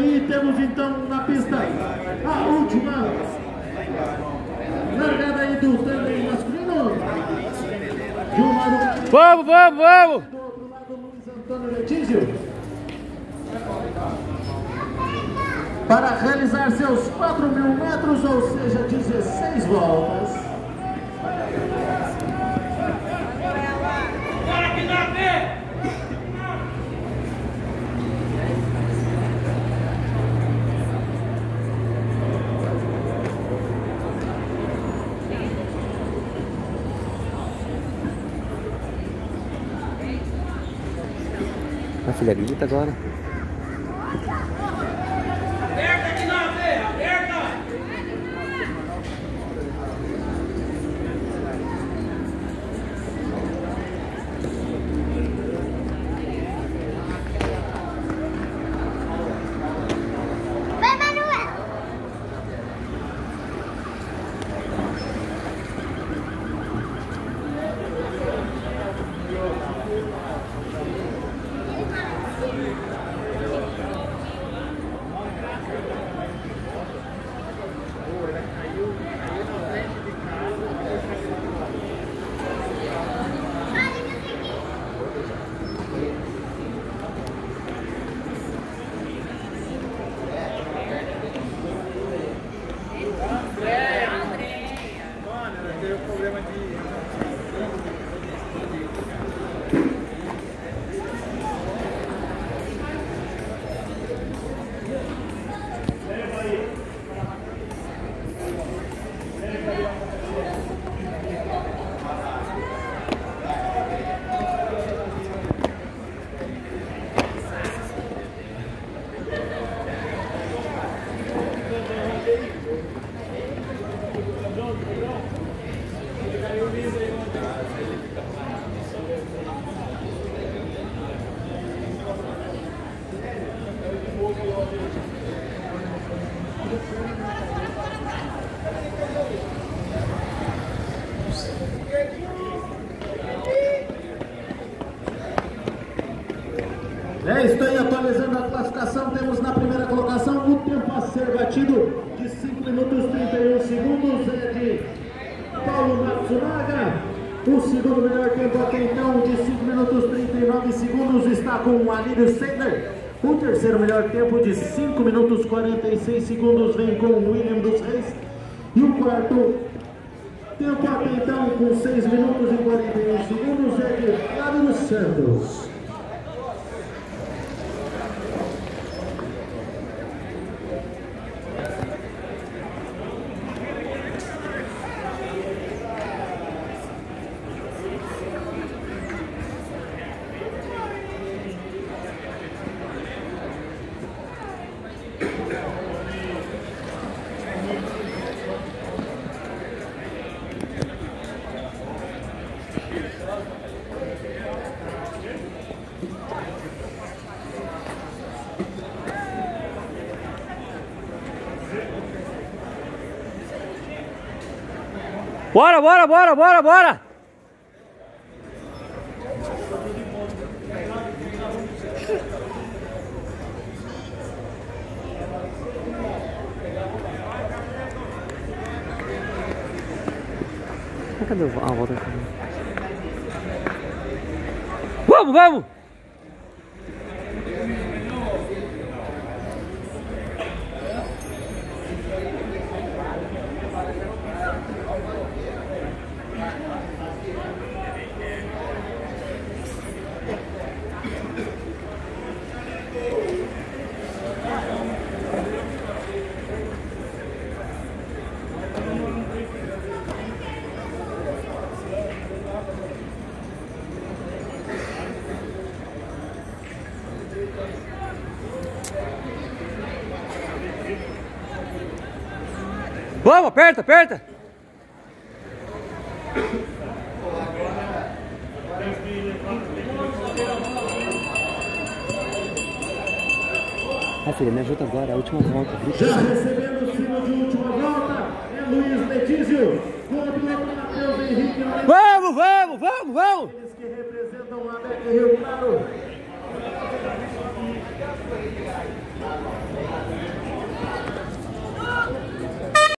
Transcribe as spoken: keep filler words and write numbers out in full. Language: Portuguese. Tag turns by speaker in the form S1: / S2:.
S1: aí, temos então na pista a última largada aí do tandem masculino. De um lado,
S2: vamos, vamos, vamos!
S1: do outro lado, Luiz Antônio Letício. Para realizar seus quatro mil metros, ou seja, dezesseis voltas.
S2: A filha grita agora.
S3: Aperta aqui na veia, aperta!
S4: Vai, Manuel!
S1: É, estou aí atualizando a classificação. Temos na primeira colocação o tempo a ser batido de cinco minutos e trinta e um segundos é de Paulo Matsunaga. O segundo melhor tempo até então de cinco minutos e trinta e nove segundos está com o Alírio Sender. O terceiro melhor tempo de cinco minutos e quarenta e seis segundos vem com o William dos Reis. E o quarto tempo até então com seis minutos e quarenta e um segundos é de Flávio dos Santos.
S2: Bora, bora, bora, bora, bora! Cadê a volta aqui? Vamos, vamos! Vamos, aperta, aperta! Ah, filha, me ajuda agora, a última volta.
S1: Já recebendo o sino de última volta é Luiz Letício contra o Matheus Henrique.
S2: Vamos, vamos, vamos, vamos!
S1: Eles que representam a Beca Rio Claro.